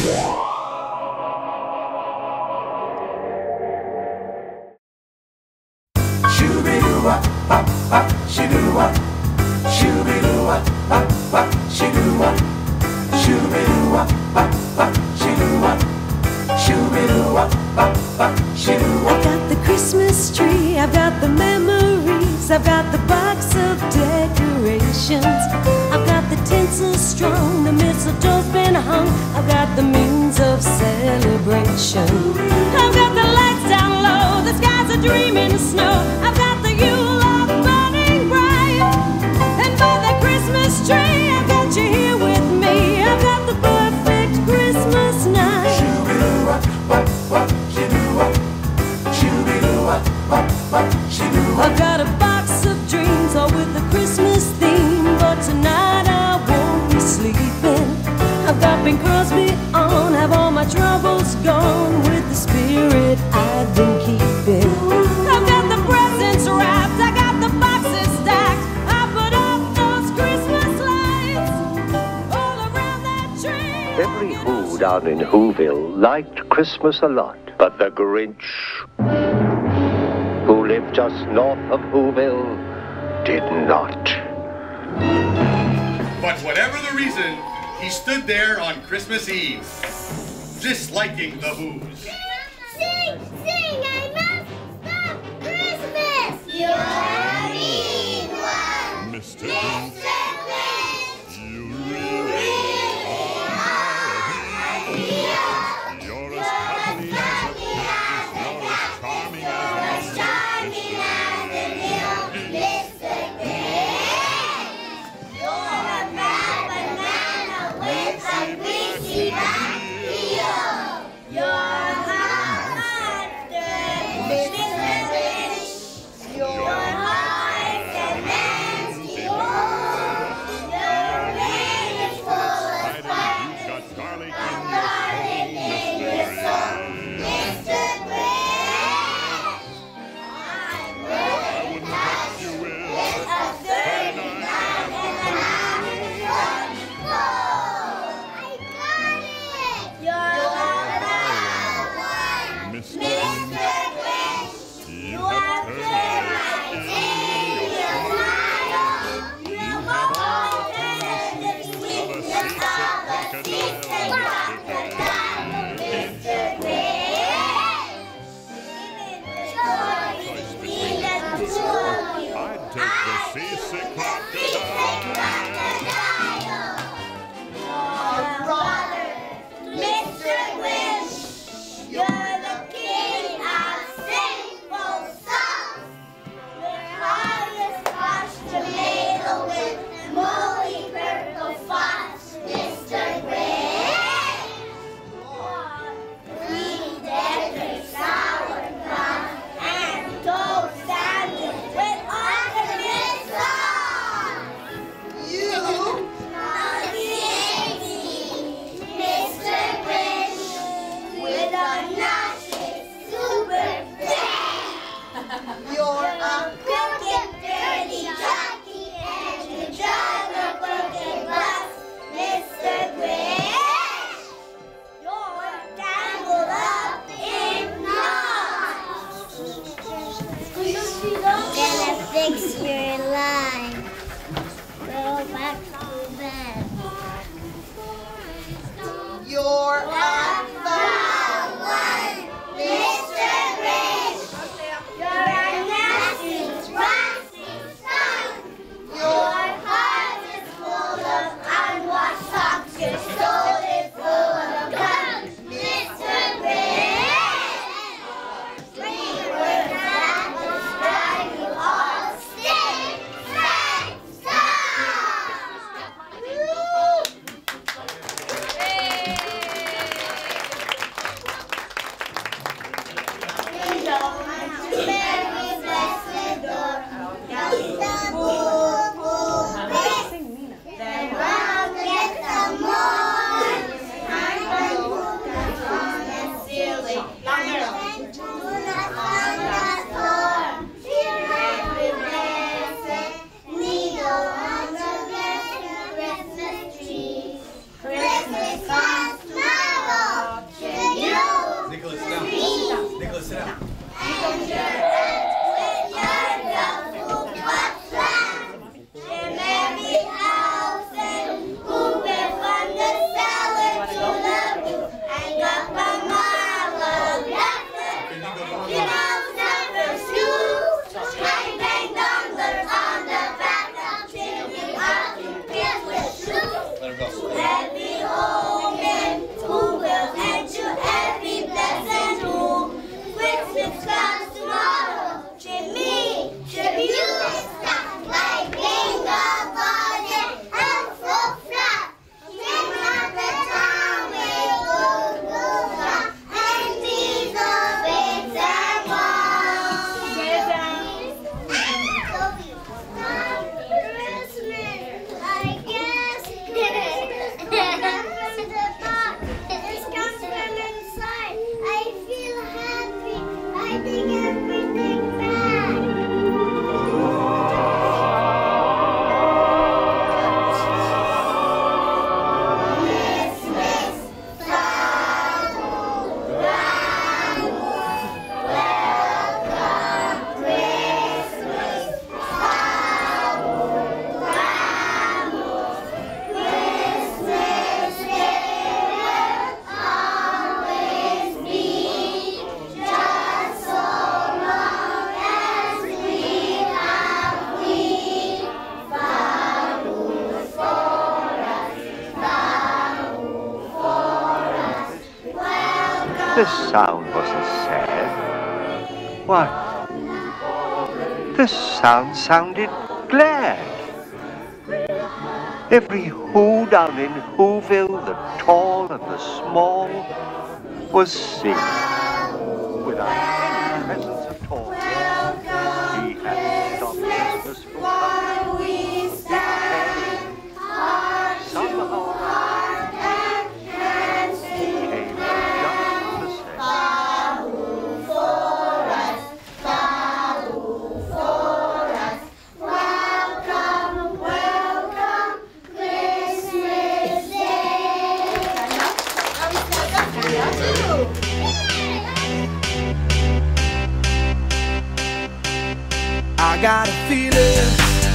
I've got the Christmas tree, I've got the memories, I've got the box of decorations, I've got the tinsel strung, the mistletoe's been hung, I've got the means of celebration. I've got the lights down low, the skies are dreaming of snow, I've got the Yule log burning bright, and by the Christmas tree I've got you here with me, I've got the perfect Christmas night. I've got a box of dreams, all with the Christmas theme, but tonight I won't be sleeping. I've got Bing Crosby on, have all my troubles gone, with the spirit I've been keeping. I've got the presents wrapped, I got the boxes stacked, I put up those Christmas lights all around that tree. Every Who down in Whoville liked Christmas a lot, but the Grinch, who lived just north of Whoville, did not. But whatever the reason, he stood there on Christmas Eve, disliking the Who's. Sing, I must stop Christmas! You're a mean one, Mr. Grinch. You really are. You're as happy as a cat, you're as charming as a fix your line. Go back to bed. You're a foul one, Mr. Grinch. You're a nasty, rusty son. Your heart is full of unwashed socks. Your soul is full of gum, Mr. Grinch. We were not describe you all. Stay, stop. This sound wasn't sad. Why, this sound sounded glad. Every Who down in Whoville, the tall and the small, was singing without any presents at all. He hadn't stopped Christmas from coming. Somehow he came just the same. I got a feeling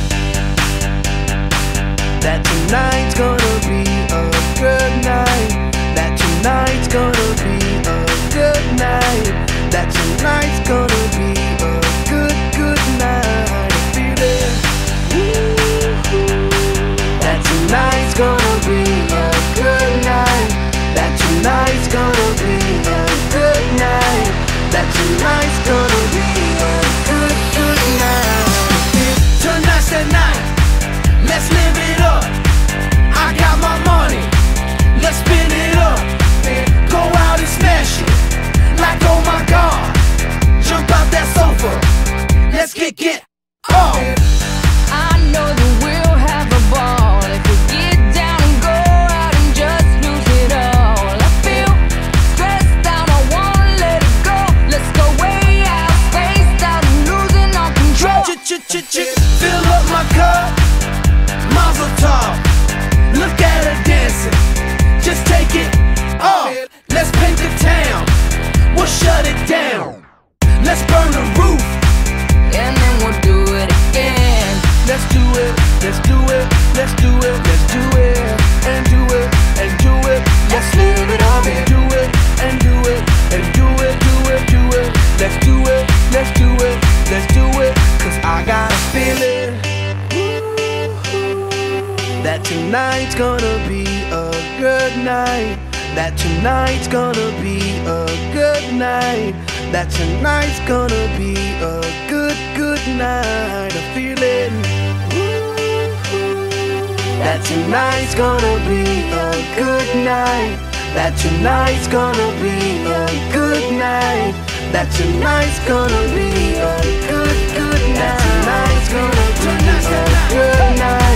that tonight's gonna be a good night. That tonight's gonna be a good night. That tonight's gonna be a good night. A feeling that tonight's gonna be a good night. That tonight's gonna be a good night. That tonight's gonna be a good night. Tonight's the night, let's live it up. I got my money, let's spin it up. Go out and smash it, like oh my God. Jump out that sofa, let's get up. I know that we'll have a ball if we get down and go out and just lose it all. I feel stressed out, I wanna let it go. Let's go way out, spaced out and losing all control. Fill up my cup, mazel tov. Look at her dancing, just take it off. Let's paint the town, we'll shut it down. Let's burn the roof, And then we'll do it again. let's do it, let's do it, let's do it, let's do it, and do it, and do it. Let's live it up and do it, and do it, and do it, do it, do it. Let's do it, let's do it, let's do it. Cause I got a feeling that tonight's gonna be a good night. That tonight's gonna be a good night. That tonight's gonna be a good night. A feeling that tonight's gonna be a good night. That tonight's gonna be a good night. That tonight's gonna be a good night. That tonight's gonna be a good night.